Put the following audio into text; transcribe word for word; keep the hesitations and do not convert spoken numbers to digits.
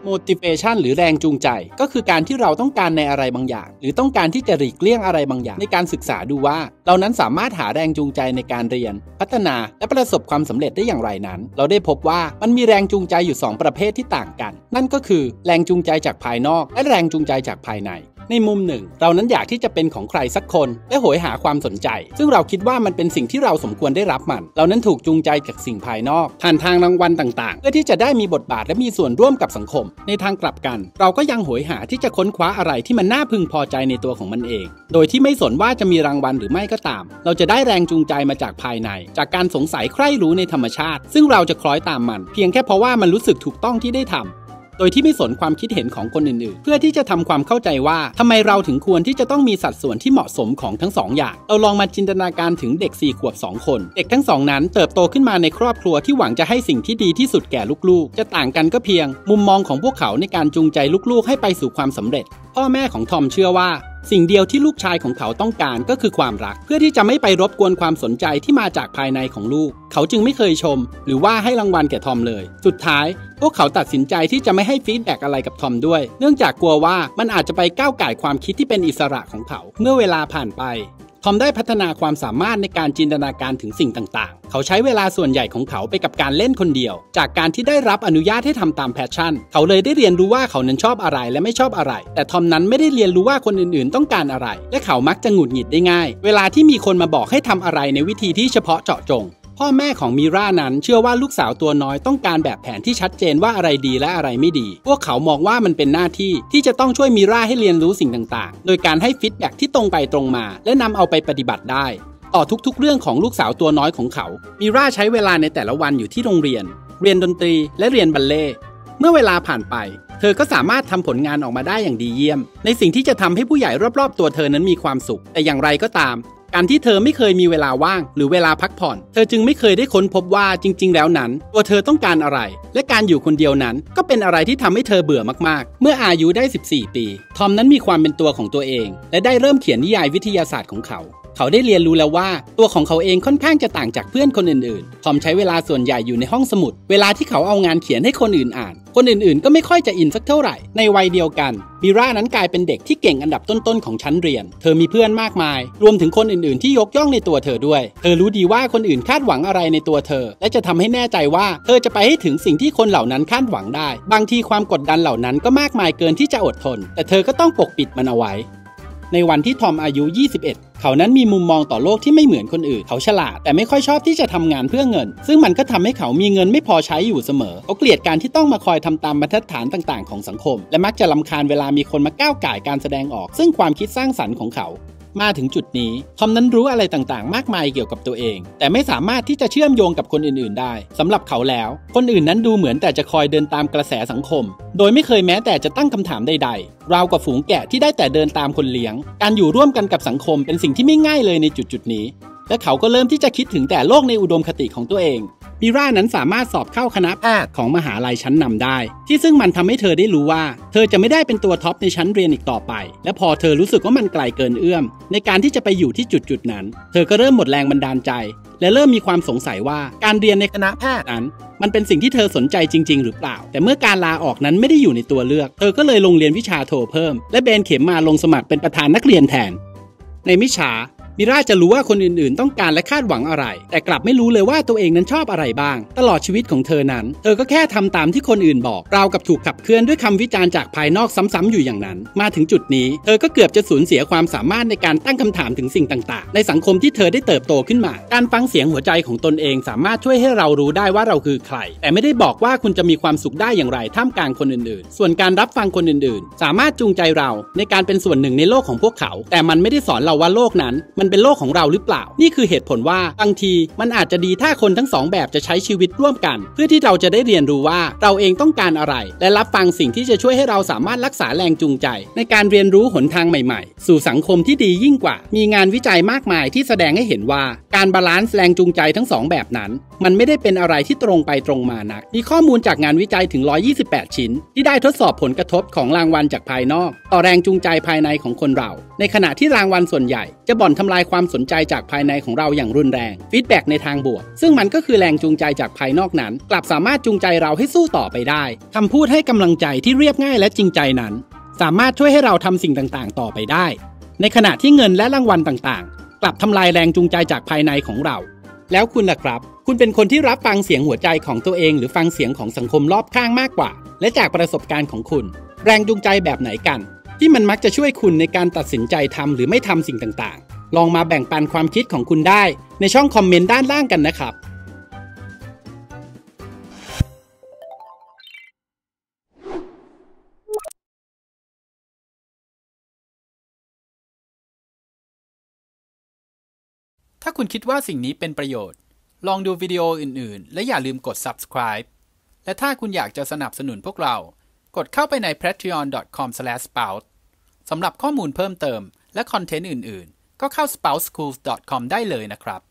motivation หรือแรงจูงใจก็คือการที่เราต้องการในอะไรบางอย่างหรือต้องการที่จะหลีกเลี่ยงอะไรบางอย่างในการศึกษาดูว่าเรานั้นสามารถหาแรงจูงใจในการเรียนพัฒนาและประสบความสำเร็จได้อย่างไรนั้นเราได้พบว่ามันมีแรงจูงใจอยู่สองประเภทที่ต่างกันนั่นก็คือแรงจูงใจจากภายนอกและแรงจูงใจจากภายในในมุมหนึ่งเรานั้นอยากที่จะเป็นของใครสักคนและโหยหาความสนใจซึ่งเราคิดว่ามันเป็นสิ่งที่เราสมควรได้รับมันเรานั้นถูกจูงใจจากสิ่งภายนอกผ่านทางรางวัลต่างๆเพื่อที่จะได้มีบทบาทและมีส่วนร่วมกับสังคมในทางกลับกันเราก็ยังโหยหาที่จะค้นคว้าอะไรที่มันน่าพึงพอใจในตัวของมันเองโดยที่ไม่สนว่าจะมีรางวัลหรือไม่ก็ตามเราจะได้แรงจูงใจมาจากภายในจากการสงสัยใคร่รู้ในธรรมชาติซึ่งเราจะคล้อยตามมันเพียงแค่เพราะว่ามันรู้สึกถูกต้องที่ได้ทำโดยที่ไม่สนความคิดเห็นของคนอื่นๆเพื่อที่จะทำความเข้าใจว่าทำไมเราถึงควรที่จะต้องมีสัดส่วนที่เหมาะสมของทั้งสองอย่างเราลองมาจินตนาการถึงเด็กสี่ขวบสองคนเด็กทั้งสองนั้นเติบโตขึ้นมาในครอบครัวที่หวังจะให้สิ่งที่ดีที่สุดแก่ลูกๆจะต่างกันก็เพียงมุมมองของพวกเขาในการจูงใจลูกๆให้ไปสู่ความสำเร็จพ่อแม่ของทอมเชื่อว่าสิ่งเดียวที่ลูกชายของเขาต้องการก็คือความรักเพื่อที่จะไม่ไปรบกวนความสนใจที่มาจากภายในของลูกเขาจึงไม่เคยชมหรือว่าให้รางวัลแก่ทอมเลยสุดท้ายพวกเขาตัดสินใจที่จะไม่ให้ฟีดแบ็กอะไรกับทอมด้วยเนื่องจากกลัวว่ามันอาจจะไปก้าวก่ายความคิดที่เป็นอิสระของเขาเมื่อเวลาผ่านไปทอมได้พัฒนาความสามารถในการจินตนาการถึงสิ่งต่างๆเขาใช้เวลาส่วนใหญ่ของเขาไปกับการเล่นคนเดียวจากการที่ได้รับอนุญาตให้ทำตามแพชชั่นเขาเลยได้เรียนรู้ว่าเขานั้นชอบอะไรและไม่ชอบอะไรแต่ทอมนั้นไม่ได้เรียนรู้ว่าคนอื่นๆต้องการอะไรและเขามักจะหงุดหงิดได้ง่ายเวลาที่มีคนมาบอกให้ทำอะไรในวิธีที่เฉพาะเจาะจงพ่อแม่ของมีรานั้นเชื่อว่าลูกสาวตัวน้อยต้องการแบบแผนที่ชัดเจนว่าอะไรดีและอะไรไม่ดีพวกเขามองว่ามันเป็นหน้าที่ที่จะต้องช่วยมีราให้เรียนรู้สิ่งต่างๆโดยการให้ฟีดแบ็กที่ตรงไปตรงมาและนำเอาไปปฏิบัติได้ต่อทุกๆเรื่องของลูกสาวตัวน้อยของเขามีราใช้เวลาในแต่ละวันอยู่ที่โรงเรียนเรียนดนตรีและเรียนบัลเล่ต์เมื่อเวลาผ่านไปเธอก็สามารถทำผลงานออกมาได้อย่างดีเยี่ยมในสิ่งที่จะทำให้ผู้ใหญ่รอบๆตัวเธอนั้นมีความสุขแต่อย่างไรก็ตามการที่เธอไม่เคยมีเวลาว่างหรือเวลาพักผ่อนเธอจึงไม่เคยได้ค้นพบว่าจริงๆแล้วนั้นตัวเธอต้องการอะไรและการอยู่คนเดียวนั้นก็เป็นอะไรที่ทำให้เธอเบื่อมากๆเมื่ออายุได้สิบสี่ปีทอมนั้นมีความเป็นตัวของตัวเองและได้เริ่มเขียนนิยายวิทยาศาสตร์ของเขาเขาได้เรียนรู้แล้วว่าตัวของเขาเองค่อนข้างจะต่างจากเพื่อนคนอื่นๆทอมใช้เวลาส่วนใหญ่อยู่ในห้องสมุดเวลาที่เขาเอางานเขียนให้คนอื่นอ่านคนอื่นๆก็ไม่ค่อยจะอินสักเท่าไหร่ในวัยเดียวกันมิรานั้นกลายเป็นเด็กที่เก่งอันดับต้นๆของชั้นเรียนเธอมีเพื่อนมากมายรวมถึงคนอื่นๆที่ยกย่องในตัวเธอด้วยเธอรู้ดีว่าคนอื่นคาดหวังอะไรในตัวเธอและจะทำให้แน่ใจว่าเธอจะไปให้ถึงสิ่งที่คนเหล่านั้นคาดหวังได้บางทีความกดดันเหล่านั้นก็มากมายเกินที่จะอดทนแต่เธอก็ต้องปกปิดมันเอาไว้ในวันที่ทอมอายุยี่สิบเอ็ดเขานั้นมีมุมมองต่อโลกที่ไม่เหมือนคนอื่นเขาฉลาดแต่ไม่ค่อยชอบที่จะทำงานเพื่อเงินซึ่งมันก็ทำให้เขามีเงินไม่พอใช้อยู่เสมอเขาเกลียดการที่ต้องมาคอยทำตามบรรทัดฐานต่างๆของสังคมและมักจะรำคาญเวลามีคนมาก้าวก่ายการแสดงออกซึ่งความคิดสร้างสรรค์ของเขามาถึงจุดนี้ทอมนั้นรู้อะไรต่างๆมากมายเกี่ยวกับตัวเองแต่ไม่สามารถที่จะเชื่อมโยงกับคนอื่นๆได้สำหรับเขาแล้วคนอื่นนั้นดูเหมือนแต่จะคอยเดินตามกระแสสังคมโดยไม่เคยแม้แต่จะตั้งคำถามใดๆราวกับฝูงแกะที่ได้แต่เดินตามคนเลี้ยงการอยู่ร่วมกันกับสังคมเป็นสิ่งที่ไม่ง่ายเลยในจุดๆนี้และเขาก็เริ่มที่จะคิดถึงแต่โลกในอุดมคติของตัวเองมิรานั้นสามารถสอบเข้าคณะแพทย์ของมหาลัยชั้นนำได้ที่ซึ่งมันทำให้เธอได้รู้ว่าเธอจะไม่ได้เป็นตัวท็อปในชั้นเรียนอีกต่อไปและพอเธอรู้สึกว่ามันไกลเกินเอื้อมในการที่จะไปอยู่ที่จุดๆนั้นเธอก็เริ่มหมดแรงบันดาลใจและเริ่มมีความสงสัยว่าการเรียนในคณะแพทย์นั้นมันเป็นสิ่งที่เธอสนใจจริงๆหรือเปล่าแต่เมื่อการลาออกนั้นไม่ได้อยู่ในตัวเลือกเธอก็เลยลงเรียนวิชาโทเพิ่มและเบนเข็มมาลงสมัครเป็นประธานนักเรียนแทนในมิชามิราจะรู้ว่าคนอื่นๆต้องการและคาดหวังอะไรแต่กลับไม่รู้เลยว่าตัวเองนั้นชอบอะไรบ้างตลอดชีวิตของเธอนั้นเธอก็แค่ทำตามที่คนอื่นบอกราวกับถูกขับเคลื่อนด้วยคำวิจารณ์จากภายนอกซ้ำๆอยู่อย่างนั้นมาถึงจุดนี้เธอก็เกือบจะสูญเสียความสามารถในการตั้งคำถามถึงสิ่งต่างๆในสังคมที่เธอได้เติบโตขึ้นมาการฟังเสียงหัวใจของตนเองสามารถช่วยให้เรารู้ได้ว่าเราคือใครแต่ไม่ได้บอกว่าคุณจะมีความสุขได้อย่างไรท่ามกลางคนอื่นๆส่วนการรับฟังคนอื่นๆสามารถจูงใจเราในการเป็นส่วนหนึ่งในโลกของพวกเขาแต่มันไม่ได้สอนเราว่าโลกนั้นมันเป็นโลกของเราหรือเปล่านี่คือเหตุผลว่าบางทีมันอาจจะดีถ้าคนทั้งสองแบบจะใช้ชีวิตร่วมกันเพื่อที่เราจะได้เรียนรู้ว่าเราเองต้องการอะไรและรับฟังสิ่งที่จะช่วยให้เราสามารถรักษาแรงจูงใจในการเรียนรู้หนทางใหม่ๆสู่สังคมที่ดียิ่งกว่ามีงานวิจัยมากมายที่แสดงให้เห็นว่าการบาลานซ์แรงจูงใจทั้งสองแบบนั้นมันไม่ได้เป็นอะไรที่ตรงไปตรงมานักมีข้อมูลจากงานวิจัยถึงหนึ่งร้อยยี่สิบแปดชิ้นที่ได้ทดสอบผลกระทบของรางวัลจากภายนอกต่อแรงจูงใจภายในของคนเราในขณะที่รางวัลส่วนใหญ่จะบ่อนทำำลายความสนใจจากภายในของเราอย่างรุนแรงฟีดแบ็กในทางบวกซึ่งมันก็คือแรงจูงใจจากภายนอกนั้นกลับสามารถจูงใจเราให้สู้ต่อไปได้คำพูดให้กำลังใจที่เรียบง่ายและจริงใจนั้นสามารถช่วยให้เราทำสิ่งต่างๆต่อไปได้ในขณะที่เงินและรางวัลต่างๆกลับทำลายแรงจูงใจจากภายในของเราแล้วคุณล่ะครับคุณเป็นคนที่รับฟังเสียงหัวใจของตัวเองหรือฟังเสียงของสังคมรอบข้างมากกว่าและจากประสบการณ์ของคุณแรงจูงใจแบบไหนกันที่มันมักจะช่วยคุณในการตัดสินใจทำหรือไม่ทำสิ่งต่างๆลองมาแบ่งปันความคิดของคุณได้ในช่องคอมเมนต์ด้านล่างกันนะครับถ้าคุณคิดว่าสิ่งนี้เป็นประโยชน์ลองดูวิดีโออื่นๆและอย่าลืมกด Subscribe และถ้าคุณอยากจะสนับสนุนพวกเรากดเข้าไปใน แพทรีออน ดอท คอม สแลช สเปาท์ สำหรับข้อมูลเพิ่มเติมและคอนเทนต์อื่นๆก็เข้า สเปาท์ สคูลส์ ดอท คอม ได้เลยนะครับ